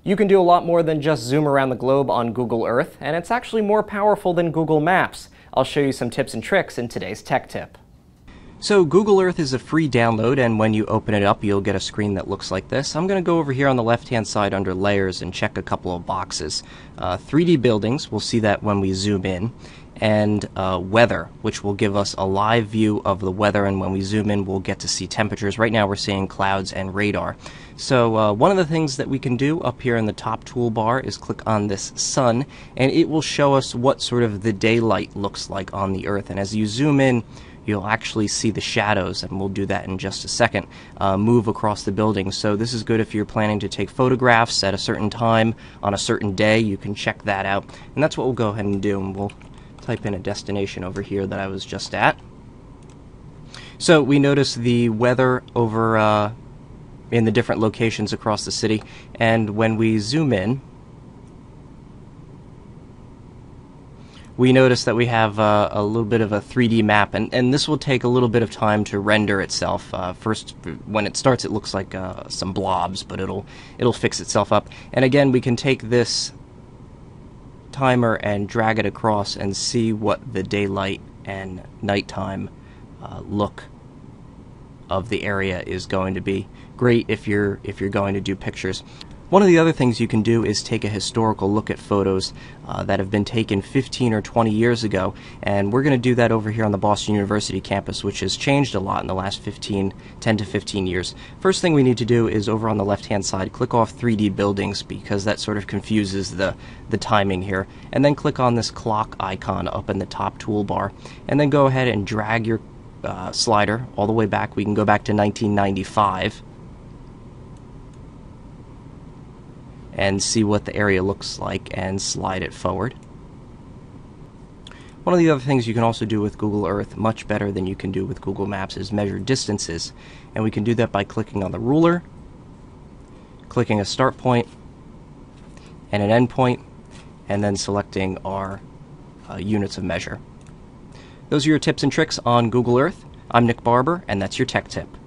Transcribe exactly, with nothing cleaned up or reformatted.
You can do a lot more than just zoom around the globe on Google Earth, and it's actually more powerful than Google Maps. I'll show you some tips and tricks in today's Tech Tip. So Google Earth is a free download, and when you open it up you'll get a screen that looks like this. I'm going to go over here on the left hand side under layers and check a couple of boxes. Uh, three D buildings, we'll see that when we zoom in, and uh, weather, which will give us a live view of the weather, and when we zoom in we'll get to see temperatures. Right now we're seeing clouds and radar. So uh, one of the things that we can do up here in the top toolbar is click on this sun, and it will show us what sort of the daylight looks like on the Earth. And as you zoom in you'll actually see the shadows, and we'll do that in just a second, uh, move across the building. So this is good if you're planning to take photographs at a certain time on a certain day. You can check that out, and that's what we'll go ahead and do. And we'll type in a destination over here that I was just at. So we notice the weather over uh, in the different locations across the city, and when we zoom in we notice that we have uh, a little bit of a three D map, and, and this will take a little bit of time to render itself. Uh, first, when it starts it looks like uh, some blobs, but it'll it'll fix itself up. And again, we can take this timer and drag it across and see what the daylight and nighttime uh, look of the area is going to be. Great if you're if you're going to do pictures. One of the other things you can do is take a historical look at photos uh, that have been taken fifteen or twenty years ago, and we're going to do that over here on the Boston University campus, which has changed a lot in the last fifteen, ten to fifteen years. First thing we need to do is over on the left hand side click off three D buildings, because that sort of confuses the, the timing here, and then click on this clock icon up in the top toolbar, and then go ahead and drag your uh, slider all the way back. We can go back to nineteen ninety-five and see what the area looks like and slide it forward. One of the other things you can also do with Google Earth, much better than you can do with Google Maps, is measure distances, and we can do that by clicking on the ruler, clicking a start point and an end point, and then selecting our uh, units of measure. Those are your tips and tricks on Google Earth. I'm Nick Barber, and that's your Tech Tip.